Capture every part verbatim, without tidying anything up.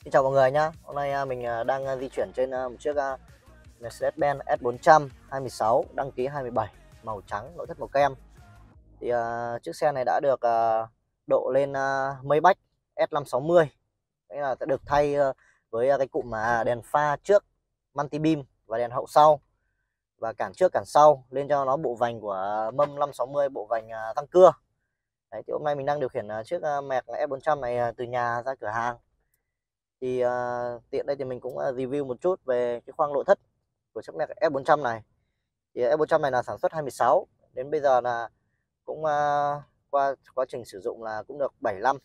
Xin chào mọi người nhá. Hôm nay à, mình à, đang à, di chuyển trên à, một chiếc à, Mercedes-Benz S bốn trăm hai sáu đăng ký hai bảy, màu trắng, nội thất màu kem. Thì à, chiếc xe này đã được à, độ lên à, Maybach S năm sáu mươi. Nghĩa là sẽ được thay à, với à, cái cụm mà đèn pha trước multi beam và đèn hậu sau, và cản trước cản sau, lên cho nó bộ vành của mâm năm sáu mươi, bộ vành à, tăng cưa. Đấy, thì hôm nay mình đang điều khiển à, chiếc à, Merc S bốn trăm này à, từ nhà ra cửa hàng. Thì uh, tiện đây thì mình cũng uh, review một chút về cái khoang nội thất của chiếc Merc S bốn trăm này. Thì S bốn trăm này là sản xuất hai sáu, đến bây giờ là cũng uh, qua quá trình sử dụng là cũng được bảy năm.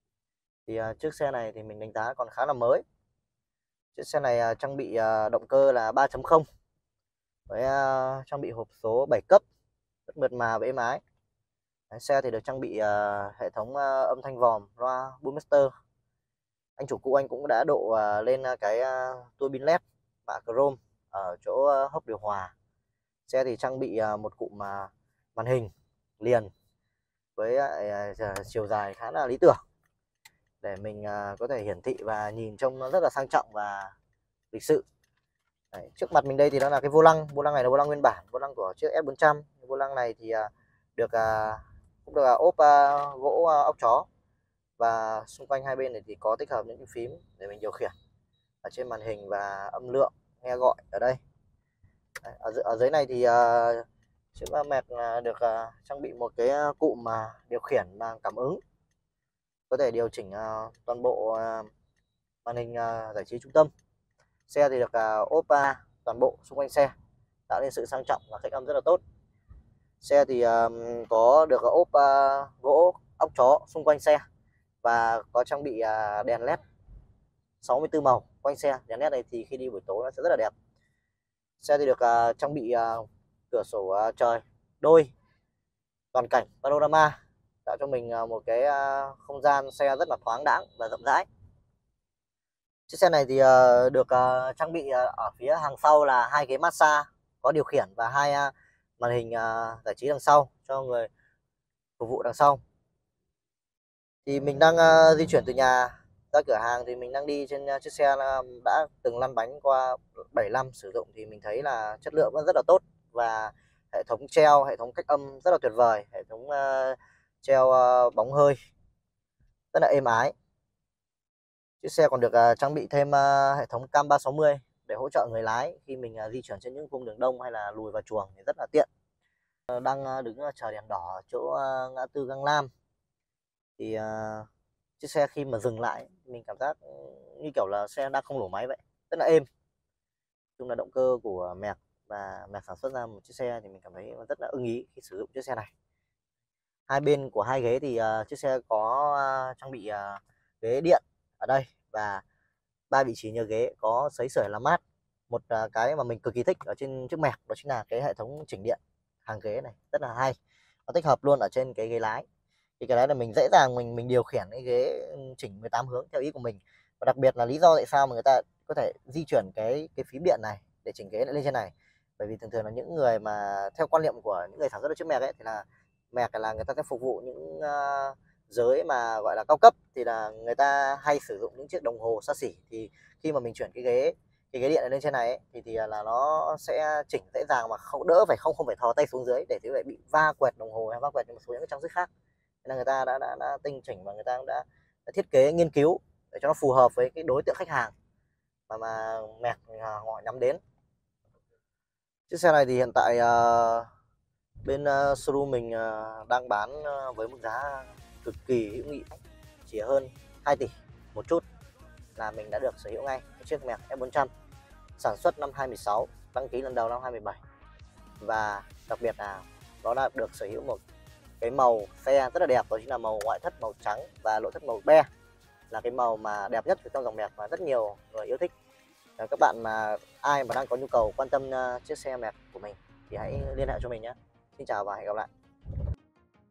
Thì uh, chiếc xe này thì mình đánh giá còn khá là mới. Chiếc xe này uh, trang bị uh, động cơ là ba chấm không với uh, trang bị hộp số bảy cấp, rất mượt mà và êm ái. Đấy, xe thì được trang bị uh, hệ thống uh, âm thanh vòm, loa Boommaster. Anh chủ cũ anh cũng đã độ uh, lên uh, cái uh, tua bin led mạ chrome ở chỗ uh, hốc điều hòa. Xe thì trang bị uh, một cụm uh, màn hình liền với uh, chiều dài khá là lý tưởng để mình uh, có thể hiển thị và nhìn trông nó rất là sang trọng và lịch sự. Đấy, trước mặt mình đây thì nó là cái vô lăng. Vô lăng này là vô lăng nguyên bản, vô lăng của chiếc S bốn trăm. Vô lăng này thì uh, được uh, cũng được uh, ốp uh, gỗ uh, ốc chó, và xung quanh hai bên này thì có tích hợp những cái phím để mình điều khiển ở trên màn hình và âm lượng nghe gọi ở đây. Đấy, ở, ở dưới này thì uh, chiếc Merc uh, được uh, trang bị một cái uh, cụm mà uh, điều khiển bằng cảm ứng, có thể điều chỉnh uh, toàn bộ uh, màn hình uh, giải trí trung tâm. Xe thì được uh, ốp uh, toàn bộ xung quanh xe, tạo nên sự sang trọng và cách âm rất là tốt. Xe thì uh, có được ốp uh, gỗ ốc chó xung quanh xe, và có trang bị uh, đèn led sáu mươi tư màu quanh xe. Đèn led này thì khi đi buổi tối nó sẽ rất là đẹp. Xe thì được uh, trang bị uh, cửa sổ uh, trời đôi toàn cảnh panorama, tạo cho mình uh, một cái uh, không gian xe rất là thoáng đãng và rộng rãi. Chiếc xe này thì uh, được uh, trang bị uh, ở phía hàng sau là hai ghế massage có điều khiển và hai uh, màn hình uh, giải trí đằng sau cho người phục vụ đằng sau. Thì mình đang uh, di chuyển từ nhà ra cửa hàng, thì mình đang đi trên uh, chiếc xe uh, đã từng lăn bánh qua bảy năm sử dụng, thì mình thấy là chất lượng vẫn rất là tốt, và hệ thống treo, hệ thống cách âm rất là tuyệt vời, hệ thống uh, treo uh, bóng hơi rất là êm ái. Chiếc xe còn được uh, trang bị thêm uh, hệ thống cam ba sáu mươi để hỗ trợ người lái khi mình uh, di chuyển trên những cung đường đông hay là lùi vào chuồng thì rất là tiện. Uh, đang uh, đứng uh, chờ đèn đỏ ở chỗ uh, ngã tư Gang Nam. Thì uh, chiếc xe khi mà dừng lại mình cảm giác như kiểu là xe đang không nổ máy vậy, rất là êm. Chung là động cơ của Merc và Merc sản xuất ra một chiếc xe thì mình cảm thấy rất là ưng ý khi sử dụng chiếc xe này. Hai bên của hai ghế thì uh, chiếc xe có uh, trang bị uh, ghế điện ở đây, và ba vị trí nhờ ghế có sấy sưởi làm mát. Một uh, cái mà mình cực kỳ thích ở trên chiếc Merc đó chính là cái hệ thống chỉnh điện hàng ghế này, rất là hay. Nó tích hợp luôn ở trên cái ghế lái, thì cái đấy là mình dễ dàng mình mình điều khiển cái ghế chỉnh mười tám hướng theo ý của mình. Và đặc biệt là lý do tại sao mà người ta có thể di chuyển cái cái phím điện này để chỉnh ghế lại lên trên này, bởi vì thường thường là những người mà theo quan niệm của những người sản xuất chiếc Merc ấy, thì là Merc là người ta sẽ phục vụ những uh, giới mà gọi là cao cấp, thì là người ta hay sử dụng những chiếc đồng hồ xa xỉ. Thì khi mà mình chuyển cái ghế cái ghế điện này lên trên này ấy, thì thì là nó sẽ chỉnh dễ dàng mà không đỡ phải không không phải thò tay xuống dưới để thế vậy bị va quẹt đồng hồ hay va quẹt một số những cái trang sức khác. Nên là người ta đã, đã, đã tinh chỉnh và người ta cũng đã, đã thiết kế nghiên cứu để cho nó phù hợp với cái đối tượng khách hàng mà mà Merc họ nhắm đến. Chiếc xe này thì hiện tại uh, bên uh, showroom mình uh, đang bán uh, với mức giá cực kỳ hữu nghị, chỉ hơn hai tỷ một chút là mình đã được sở hữu ngay chiếc Merc S bốn trăm sản xuất năm hai sáu, đăng ký lần đầu năm hai bảy, và đặc biệt là nó đã được sở hữu một cái màu xe rất là đẹp, đó chính là màu ngoại thất màu trắng và nội thất màu be, là cái màu mà đẹp nhất trong dòng Merc và rất nhiều người yêu thích. Các bạn mà ai mà đang có nhu cầu quan tâm uh, chiếc xe Merc của mình thì hãy liên hệ cho mình nhé. Xin chào và hẹn gặp lại.